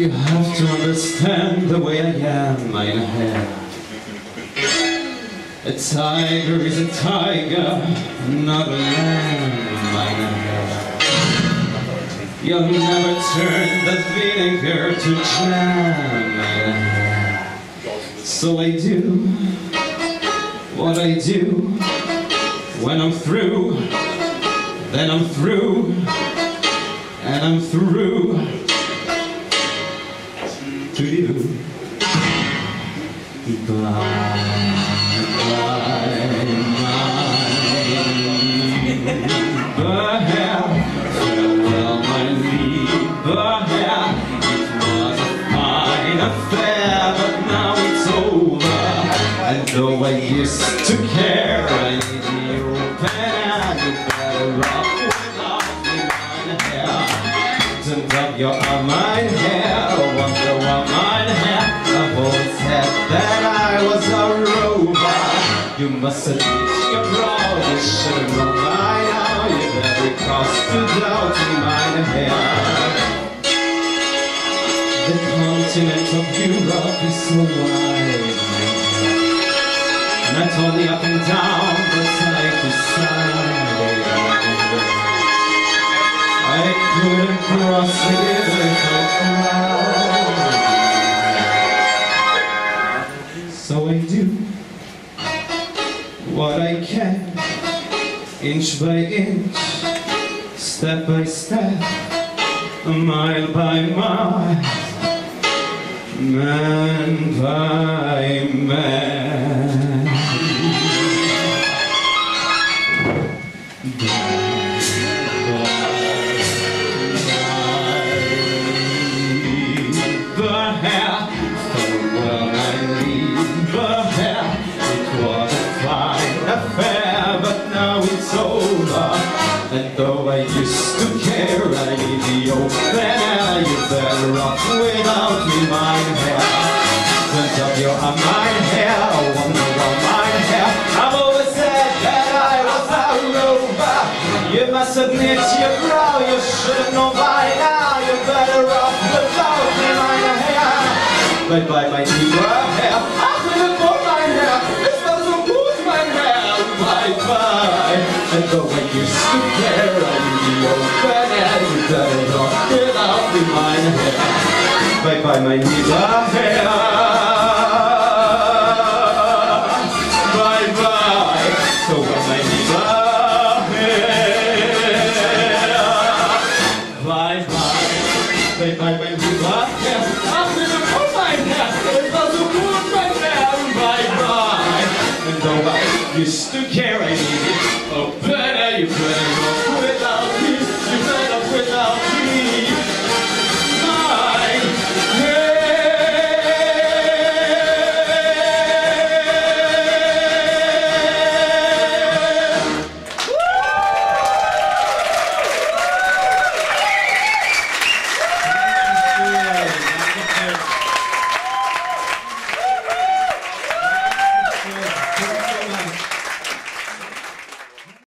You have to understand the way I am, mein Herr. A tiger is a tiger, not a lamb, mein Herr. You'll never turn the vinegar to jam, mein Herr. So I do what I do. When I'm through, then I'm through, and I'm through to you. Farewell, my lieber Herr. It was a fine affair, but now it's over. And though I used to care, I need you better. You better rock without me, mein Herr. Don't up your arm, mein Herr. Wonder why, mein Herr. I've always said that I was a robot. You must admit you're proud. You should know by now. You better cause to doubt me, mein Herr. The continent of Europe is so wide, mein Herr. Not only up and down, but side to side. I couldn't cross it without crowd. So I do what I can, inch by inch, step by step, mile by mile, man by man. And though I used to care, I need the old man. You better off without me, mein Herr. Don't up your arm, mein Herr. Wonder why, mein Herr. I've always said that I was a rover. You must admit you're proud. You should know by now. You better off without me, mein Herr. Bye-bye, my lieber Herr. I couldn't go, mein Herr. It's not so good, mein Herr. Bye-bye. And though I used to care, I need the open air. You better rock without me, mein Herr. Bye-bye, my lieber Herr. Bye-bye. So bye, my lieber Herr. Bye-bye. Bye-bye, my lieber Herr. Ach, bitte komm, mein Herr. Es war so gut, mein Herr. Bye-bye. And though I used to care, I need it. Oh, better, you better go.